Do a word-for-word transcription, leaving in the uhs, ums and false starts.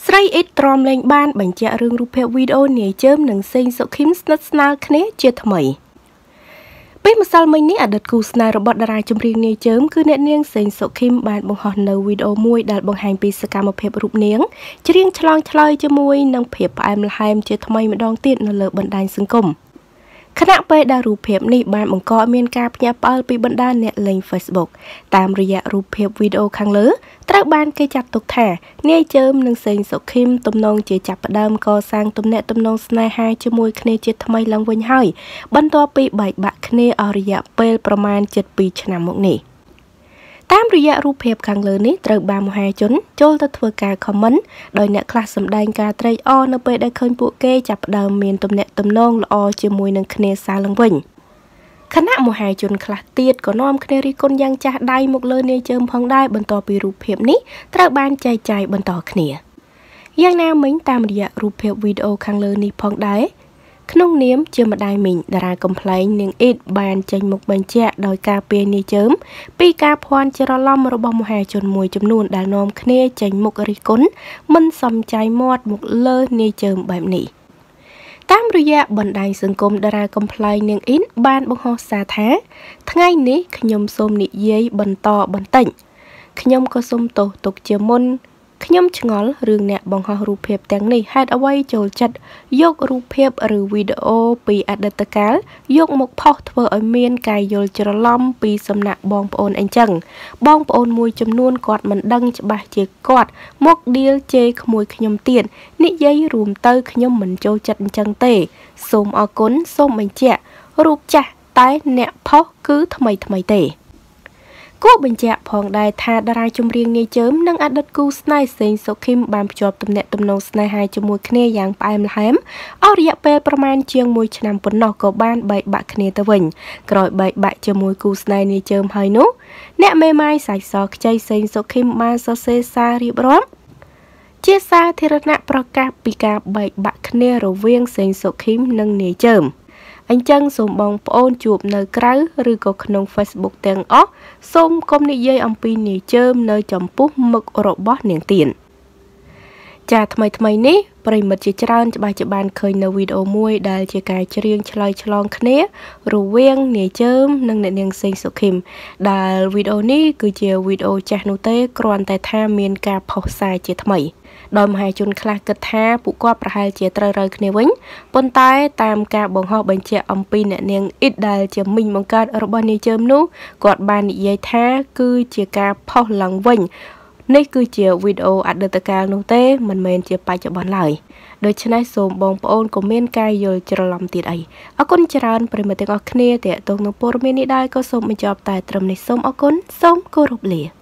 ស្រីអ៊ីតទ្រាំលេងបានបញ្ជាក់រឿងរូបភាពវីដេអូនាយជើមនិងសេងសុខីមស្និទ្ធស្នាលគ្នាជាថ្មីពេលម្សិលមិញនេះអតីតគូស្នេហ៍របស់តារាចម្រៀងនាយជើមគឺអ្នកនាងសេងសុខីមបានបង្ហោះនៅវីដេអូមួយដែលបង្ហាញពីសកម្មភាពរូបនាងច្រៀងឆ្លងឆ្លើយជាមួយនឹងភាពផ្អែមល្ហែមជាថ្មីម្ដងទៀតនៅលើបណ្ដាញសង្គមខណៈពេលដែលរូបភាពនេះបានបង្កឲ្យមានការភ្ញាក់ផ្អើលពីបណ្ដាអ្នកលេង Facebook តាមរយៈរូបភាពវីដេអូខាងលើត្រូវបានគេចាត់ទុកថានាយជើមនិងសេងសុខីមទំនងជាចាប់ផ្ដើមកសាងទំនាក់ទំនងស្នេហាជាមួយគ្នាជាថ្មីឡើងវិញហើយបន្ទាប់ពីបែកបាក់គ្នាអស់រយៈពេលប្រមាណជិតពីរឆ្នាំមកនេះតាមរយៈរូបភាពខាងលើនេះត្រូវបានមហាជនចូលទៅធ្វើការ comment ដោយអ្នកខ្លះសម្ដែងការត្រេកអរនៅពេលដែលឃើញពួកគេចាប់ផ្ដើមមានទំនាក់ទំនងល្អជាមួយនឹងគ្នាសារឡើងវិញខណៈមហាជនខ្លះទៀតក៏នាំគ្នារិះគន់យ៉ាងចាស់ដៃមកលើនាយជើមផងដែរបន្ទាប់ពីរូបភាពនេះត្រូវបានចែកចាយបន្តគ្នាយ៉ាងណាមិញតាមរយៈរូបភាពវីដេអូខាងលើនេះផងដែរក្នុងនាមជាម្ដាយមីងតារាកំប្លែងនាងអ៊ីតបានចេញមុខបញ្ជាក់ដោយការពារនាយជើមពីការភ័ន្តច្រឡំរបស់មហាជនមួយចំនួនដែលនាំគ្នាចេញមុខរិះគន់មិនសមចៃមាត់មកលើនាយជើមបែបនេះតាមរយៈបណ្ដាញសង្គមតារាកំប្លែងនាងអ៊ីតបានបង្ហោះសារថាថ្ងៃនេះខ្ញុំសូមនិយាយបន្តបន្តិចខ្ញុំក៏សូមទោសទុកជាមុនខ្ញុំឆ្ងល់រឿងអ្នកបង្ហោះរូបភាពទាំងនេះហេតុអ្វីចូលចិត្តយករូបភាពឬវីដេអូពីអតីតកាលយកមកផុសធ្វើឲ្យមានការយល់ច្រឡំពីសំណាក់បងប្អូនអញ្ចឹងបងប្អូនមួយចំនួនគាត់មិនដឹងច្បាស់ជាគាត់មកឌីលជេរក្មួយខ្ញុំទៀតនិយាយរួមទៅខ្ញុំមិនចូលចិត្តអញ្ចឹងទេសូមអរគុណសូមបញ្ជាក់រូបចាស់តែអ្នកផុសគឺថ្មីថ្មីទេគួរបញ្ជាក់ផងដែរថាតារាចម្រៀងនាយជើមនិងអតីតគូស្នេហ៍សេងសុខីមបានភ្ជាប់ទំនាក់ទំនងស្នេហាជាមួយគ្នាយ៉ាងផ្អែមល្ហែមអស់រយៈពេលប្រមាណជាងមួយឆ្នាំប៉ុណ្ណោះក៏បានបែកបាក់គ្នាទៅវិញក្រោយបែកបាក់ជាមួយគូស្នេហ៍នាយជើមហើយនោះអ្នកមេម៉ាយសាច់សខ្ចីសេងសុខីមបានសរសេរសាររៀបរាប់ជាសាធារណៈប្រកាសពីការបែកបាក់គ្នារវាងសេងសុខីមនិងនាយជើមអញ្ចឹងសូមបងប្អូនជួបនៅក្រៅឬក៏ក្នុង Facebook ទាំងអស់សូមកុំនិយាយអំពីនាយជើមនៅចំពោះមុខរបស់នាងទៀនចាថ្មីថ្មីនេះប្រិមិត្តជាច្រើនច្បាស់ជាបានឃើញនៅវីដេអូមួយដែលជាការច្រៀងឆ្លើយឆ្លងគ្នារវាងនាយជើមនិងអ្នកនាងសេងសុខីមដែលវីដេអូនេះគឺជាវីដេអូចាស់នោះទេគ្រាន់តែថាមានការផុសសារជាថ្មីដោយមហាជនខ្លះគិតថាពួកគាត់ប្រហែលជាត្រូវរើគ្នាវិញប៉ុន្តែតាមការបង្ហោះបញ្ជាក់អំពីអ្នកនាងអ៊ីតដែលជាមីងបង្កើតរបស់នាយជើមនោះគាត់បាននិយាយថាគឺជាការផុសឡើងវិញនេះគឺជាវីដេអូអតីតកាលនោះទេមិនមែនជាបច្ចុប្បន្នឡើយដូច្នេះសូមបងប្អូនកុំមានការយល់ច្រឡំទៀតអីអរគុណច្រើនប្រិយមិត្តទាំងអស់គ្នាដែលតងនឹងព័ត៌មាននេះដែរក៏សូមបញ្ចប់តែត្រឹមនេះសូមអរគុណសូមគោរពលា